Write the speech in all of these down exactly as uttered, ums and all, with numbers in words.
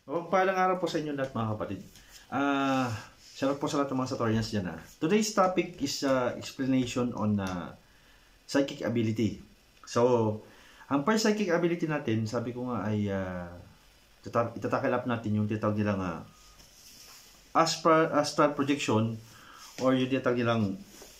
O, paalang araw po sa inyo lahat mga kapatid. Ah, uh, shoutout po sa lahat ng mga Satorians dyan. Ah. Today's topic is uh, explanation on uh, psychic ability. So, ang first psychic ability natin, sabi ko nga ay uh, itatakil up natin yung tinatawag nilang uh, astral, astral projection or yung tinatawag nilang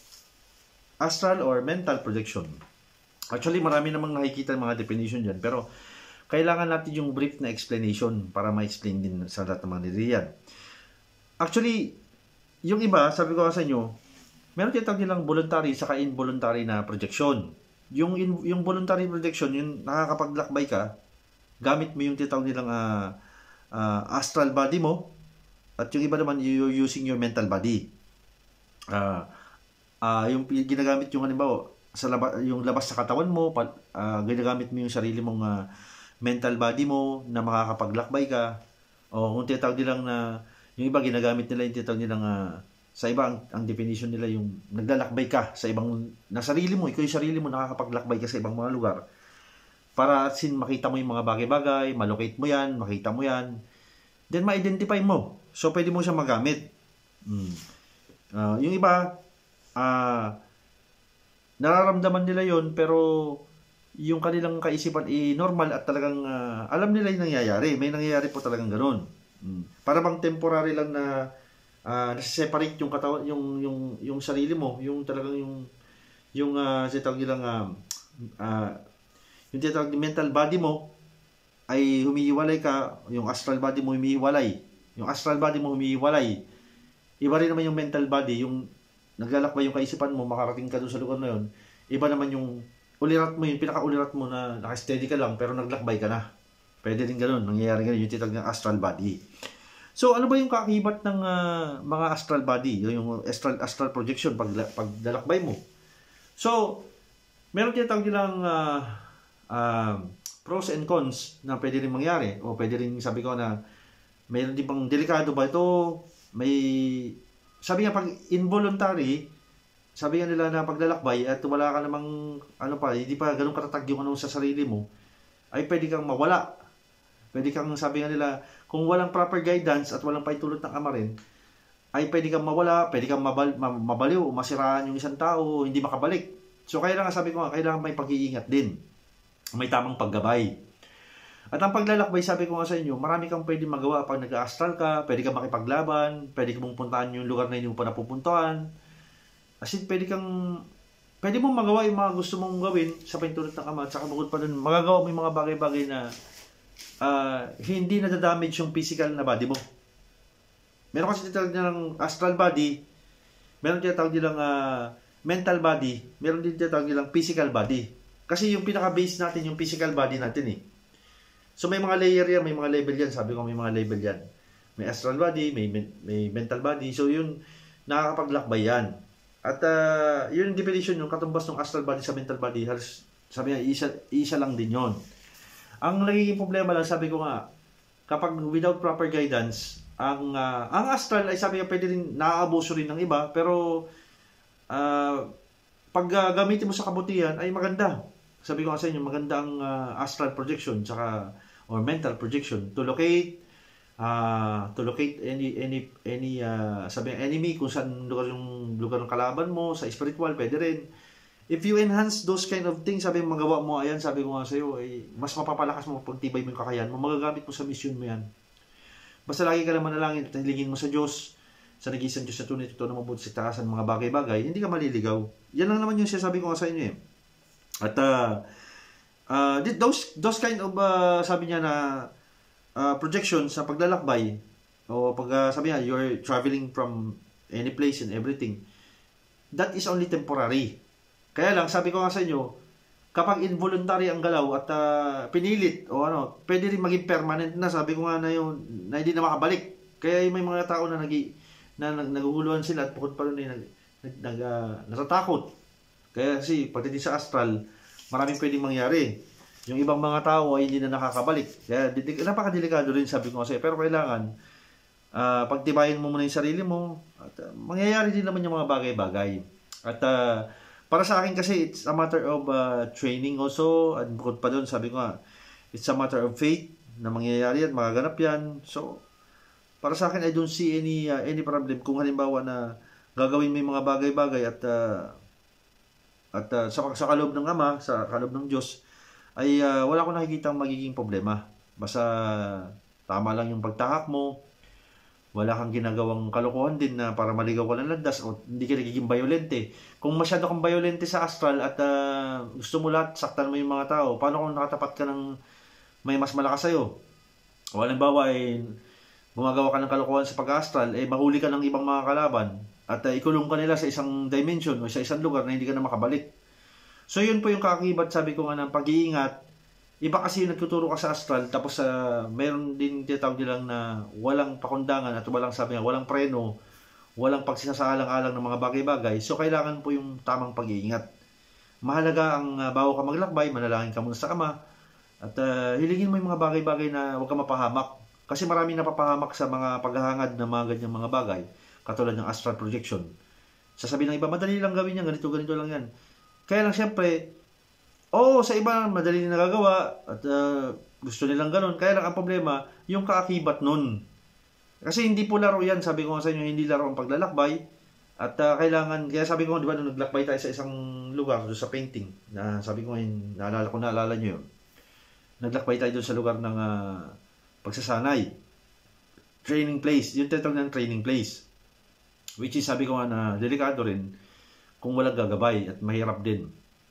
astral or mental projection. Actually, marami namang nakikita mga definition dyan, pero kailangan natin yung brief na explanation para ma-explain din sa lahat ng mga nililiyan. Actually, yung iba, sabi ko sa inyo, meron tinatawag nilang voluntary saka involuntary na projection. Yung, in, yung voluntary projection, yung nakakapaglakbay ka, gamit mo yung tinatawag nilang uh, uh, astral body mo, at yung iba naman, you're using your mental body. Uh, uh, yung ginagamit yung halimbawa, sa labas, yung labas sa katawan mo, uh, ginagamit mo yung sarili mong uh, mental body mo na makakapaglakbay ka, o kung tinatawag nilang na yung iba ginagamit nila yung tinatawag nilang uh, sa iba ang, ang definition nila yung naglalakbay ka sa ibang na sarili mo, ikaw yung sarili mo nakakapaglakbay ka sa ibang mga lugar para sin makita mo yung mga bagay-bagay, malocate mo yan, makita mo yan, then ma-identify mo, so pwede mo siya magamit. hmm. Uh, yung iba uh, nararamdaman nila yon pero yung kanilang kaisipan ay normal at talagang uh, alam nila yung nangyayari. May nangyayari po talagang ganoon. Hmm. Para bang temporary lang na uh, nasa-separate yung katawan, yung yung yung sarili mo, yung talagang yung yung uh, tinatawag nilang uh, uh, yung tinatawag mental body mo ay humihiwalay ka, yung astral body mo humihiwalay. Yung astral body mo humihiwalay. Iba rin naman yung mental body, yung naglalakbay yung kaisipan mo, makarating ka doon sa lugar na yun. Iba naman yung ulirat mo, yung pinaka-ulirat mo na naka-steady ka lang pero naglakbay ka na. Pwede din ganoon, nangyayari ganoon, yung titag ng astral body. So, ano ba yung kaakibat ng uh, mga astral body? Yung astral, astral projection pag, pag dalakbay mo. So, meron tinatawag nilang uh, uh, pros and cons na pwede rin mangyari. O pwede rin, sabi ko na, mayroon din bang delikado ba ito? May, sabi nga, pag involuntary, sabi nga nila na paglalakbay at wala ka namang ano pa, hindi pa ganun katatag yung ano sa sarili mo, ay pwede kang mawala. Pwede kang, sabi nga nila, kung walang proper guidance at walang paitulot ng ama rin, ay pwede kang mawala, pwede kang mabal, mabaliw, masiraan yung isang tao, hindi makabalik. So kailangan, sabi ko nga, kailangan may pag-iingat din. May tamang paggabay. At ang paglalakbay, sabi ko nga sa inyo, marami kang pwede magawa pag nag-astral ka, pwede kang makipaglaban, pwede kang puntahan yung lugar na hindi mo pa napupuntahan. As in, pwede kang, pwede mong magawa yung mga gusto mong gawin sa pintulot ng ama. At saka bukod pa dun, magagawa mo yung mga bagay-bagay na uh, hindi nadadamage yung physical na body mo. Meron kasi tinatawag nilang astral body, meron tinatawag nilang uh, mental body, meron din tinatawag nilang physical body. Kasi yung pinaka-base natin, yung physical body natin eh. So may mga layer yan, may mga level yan. Sabi ko may mga level yan. May astral body, may, may mental body. So yun, nakakapaglakbay yan. At uh, yun yung definition, yung katumbas ng astral body sa mental body, halos, sabi nga, isa, isa lang din yon. Ang nagiging problema lang, sabi ko nga, kapag without proper guidance, ang uh, ang astral ay sabi nga pwede rin, naaabuso rin ng iba, pero uh, pag uh, gamitin mo sa kabutihan, ay maganda. Sabi ko nga sa inyo, maganda ang uh, astral projection, tsaka, or mental projection, to locate, Uh, to locate any any any uh, sabi ng enemy, kung saan lugar yung lugar ng kalaban mo, sa spiritual pwede rin. If you enhance those kind of things, sabi magawa mo ayan, sabi ko nga sa iyo, eh, mas mapapalakas mo, pagtibay mo yung kakayahan mo, magagamit mo sa mission mo yan. Basta lagi ka lang manalangin at hilingin mo sa Diyos, sa nag-iisang Diyos na tunay, ito na mabuti sa takasan mga bagay-bagay, hindi ka maliligaw. Yan lang naman yung sinasabi ko nga sa inyo eh. At uh, uh, those those kind of uh, sabi niya na Uh, projection sa paglalakbay o pag uh, sabi nga you're traveling from any place and everything, that is only temporary. Kaya lang sabi ko nga sa inyo, kapag involuntary ang galaw at uh, pinilit o ano, pwede rin maging permanent na. Sabi ko nga na yun, na hindi na makabalik. Kaya may mga tao na, nag, na nag, naguguluhan sila at bukod pa rin ay nag, nag, nag, uh, natatakot. Kaya kasi pagdating sa astral, maraming pwedeng mangyari. Yung ibang mga tao ay hindi na nakakabalik. Kaya napakadelikado rin, sabi ko kasi. Pero kailangan, uh, pagtibayin mo muna yung sarili mo. At uh, mangyayari din naman yung mga bagay-bagay. At uh, para sa akin kasi, it's a matter of uh, training also. At bukod pa doon, sabi ko nga, it's a matter of faith. na mangyayari yan, magaganap yan. So, para sa akin, I don't see any uh, any problem kung halimbawa na gagawin mo yung mga bagay-bagay at uh, at uh, sa, sa kaloob ng Ama, sa kaloob ng Diyos, ay uh, wala akong nakikita magiging problema. Basta tama lang yung pagtahak mo, wala kang ginagawang kalokohan din na para maligaw ka ng landas o hindi ka nagiging violente. Kung masyado kang violente sa astral at uh, gusto mo lahat, saktan mo yung mga tao, paano kung nakatapat ka ng may mas malakas sa'yo? O halimbawa ay gumagawa ka ng kalokohan sa pag-astral, eh mahuli ka ng ibang mga kalaban at uh, ikulong ka nila sa isang dimension o sa isang lugar na hindi ka na makabalik. So yun po yung kaakibat, sabi ko nga ng pag-iingat. Iba kasi nagtuturo ka sa astral tapos uh, meron din tinatawag nilang na walang pakundangan at walang sabi nga, walang preno, walang pagsinasalang-alang ng mga bagay-bagay. So kailangan po yung tamang pag-iingat. Mahalaga ang uh, bago ka maglakbay, manalangin ka muna sa Ama at uh, hilingin mo yung mga bagay-bagay na huwag ka mapahamak. Kasi marami napapahamak sa mga paghahangad ng mga ganyang mga bagay katulad ng astral projection. Sasabihin ng iba, madali lang gawin yan, ganito, ganito lang yan. Kaya lang siyempre, oo, sa iba, madali na nagagawa at uh, gusto nilang ganun. Kaya lang ang problema, yung kaakibat nun. Kasi hindi po laro yan, sabi ko nga sa inyo, hindi laro ang paglalakbay. At uh, kailangan, kaya sabi ko nga, di ba, nung naglakbay tayo sa isang lugar, doon sa painting, na sabi ko nga, naalala ko, naalala nyo yun. Naglakbay tayo doon sa lugar ng uh, pagsasanay. Training place, yung tinatawag ng training place. Which is, sabi ko nga na, delikado rin kung walang gagabay at mahirap din.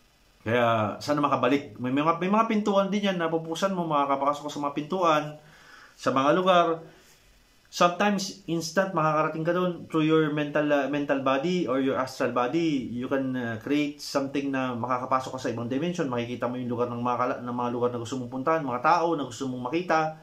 Kaya sana makabalik. May mga, may mga pintuan din yan na pupusan mo, makakapasok sa mga pintuan, sa mga lugar. Sometimes, instant, makakarating ka doon through your mental uh, mental body or your astral body. You can uh, create something na makakapasok ka sa ibang dimension. Makikita mo yung lugar ng mga, ng mga lugar na gusto mong puntahan, mga tao na gusto mong makita.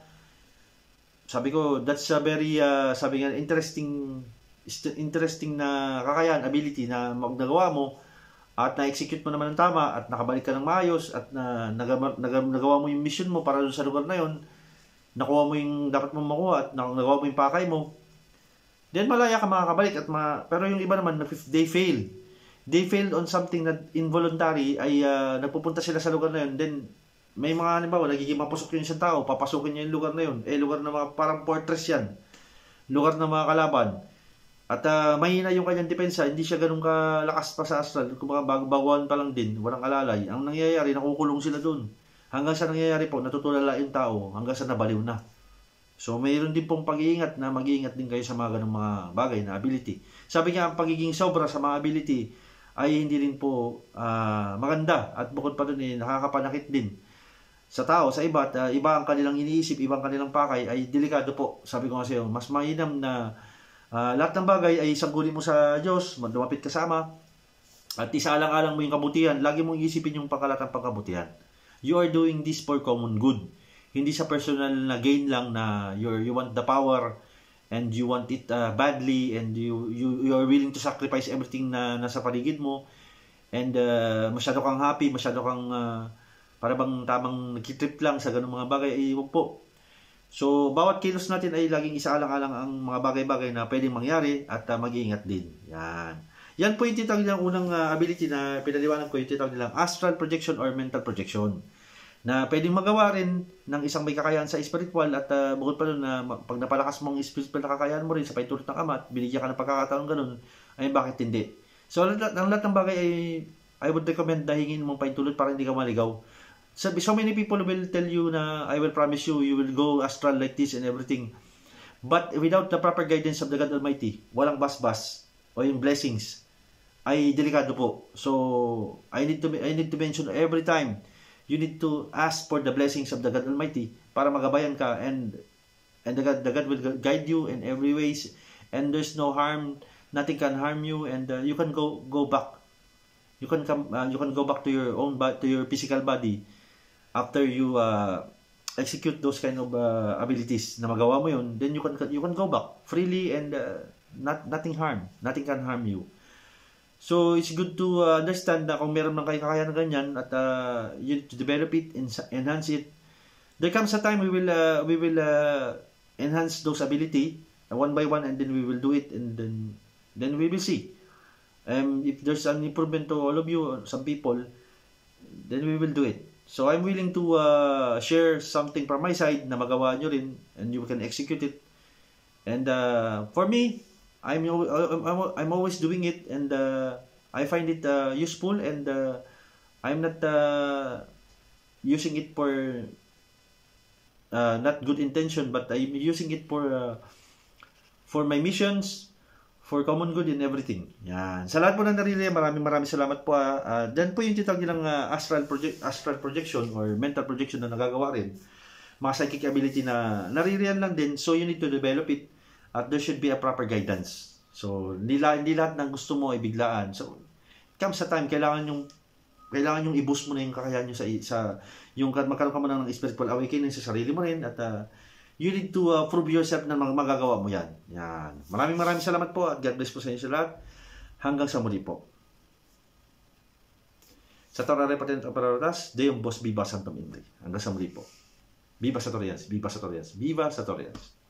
Sabi ko, that's a very, uh, sabi nga, interesting, interesting na kakayahan, ability na magnagawa mo. At na-execute mo naman ng tama at nakabalik ka ng maayos at na, nagawa, nagawa mo yung mission mo para doon sa lugar na yon, nakuha mo yung dapat mong makuha at nagawa mo yung pakay mo, then malaya ka makakabalik. At ma pero yung iba naman, they fail. They failed on something na involuntary, ay uh, nagpupunta sila sa lugar na yon, then may mga halimbawa, nagiging mapusok yung isang tao, papasukin niya yung lugar na yon, eh lugar na mga parang fortress yan, lugar na mga kalaban. At uh, mahina yung kanyang depensa, hindi siya ganun kalakas pa sa astral. Kung mga bago-baguan pa lang din, walang alalay. Ang nangyayari, nakukulong sila dun. Hanggang sa nangyayari po, natutulala yung tao, hanggang sa nabaliw na. So, mayroon din pong pag-iingat na mag-iingat din kayo sa mga ganung mga bagay na ability. Sabi nga, ang pagiging sobra sa mga ability ay hindi rin po uh, maganda. At bukod pa dun, eh, nakakapanakit din sa tao, sa iba. At uh, iba ang kanilang iniisip, iba ang kanilang pakay, ay delikado po. Sabi ko nga sa iyo, mas mainam na Uh, lahat ng bagay ay sangguni mo sa Diyos, lumapit ka sa Ama, at isaalang-alang mo yung kabutihan. Lagi mong isipin yung pangkalatang pagkabutihan. You are doing this for common good. Hindi sa personal na gain lang na you're, you want the power and you want it uh, badly and you, you, you are willing to sacrifice everything na nasa paligid mo and uh, masyado kang happy, masyado kang uh, para bang tamang nagkitrip lang sa ganung mga bagay. Ay, huwag po. So, bawat kilos natin ay laging isaalang-alang ang mga bagay-bagay na pwedeng mangyari at uh, mag-iingat din. Yan. Yan po yung tinatawag nilang unang uh, ability na pinaliwanag ko, yung tinatawag nilang astral projection or mental projection. Na pwedeng magawa rin ng isang may kakayahan sa spiritual at uh, bukod pa doon na pag napalakas mong spiritual na kakayahan mo rin sa paitulot ng Ama at binigyan ka ng pagkakataon ganun, ay bakit hindi? So, ang lahat ng bagay ay I would recommend na hingin mong paitulot para hindi ka maligaw. So, so many people will tell you na I will promise you, you will go astral like this and everything. But without the proper guidance of the God Almighty, walang bas-bas o yung blessings, ay delikado po. So, I need to I need to mention every time, you need to ask for the blessings of the God Almighty para magabayan ka and and the God, the God will guide you in every ways and there's no harm, nothing can harm you and uh, you can go go back. You can come uh, you can go back to your own to your physical body. After you uh, execute those kind of uh, abilities na magawa mo yun, then you can you can go back freely and uh, not nothing harm, nothing can harm you. So it's good to uh, understand na kung meron ng kayo kakayahan na ganyan at uh, you need to develop it, enhance it. There comes a time we will uh, we will uh, enhance those ability uh, one by one and then we will do it and then then we will see. Um, if there's an improvement to all of you, some people, then we will do it. So I'm willing to uh, share something from my side na magawa nyo rin and you can execute it. And uh, for me, I'm, I'm, I'm always doing it and uh, I find it uh, useful and uh, I'm not uh, using it for uh, not good intention, but I'm using it for uh, for my missions, for common good and everything. Yan. Sa lahat po na narili, maraming maraming salamat po. Uh, Diyan po yung titag nilang uh, astral, project, astral projection or mental projection na nagagawa rin. Mga psychic ability na naririyan lang din. So you need to develop it at there should be a proper guidance. So hindi, hindi lahat ng gusto mo ay biglaan. So come sa time, kailangan yung kailangan yung i-boost mo na yung kakayahan nyo sa, sa yung magkaroon ka mo ng spiritual awakening sa sarili mo rin at uh, you need to uh, prove yourself na magagawa mo yan. Yan. Maraming maraming salamat po at God bless po sa inyo sa lahat. Hanggang sa muli po. Sa Torare Patent Operatas, Deum Boss Viva Santum Indri. Hanggang sa muli po. Viva Satorians, Viva Satorians, Viva Satorians.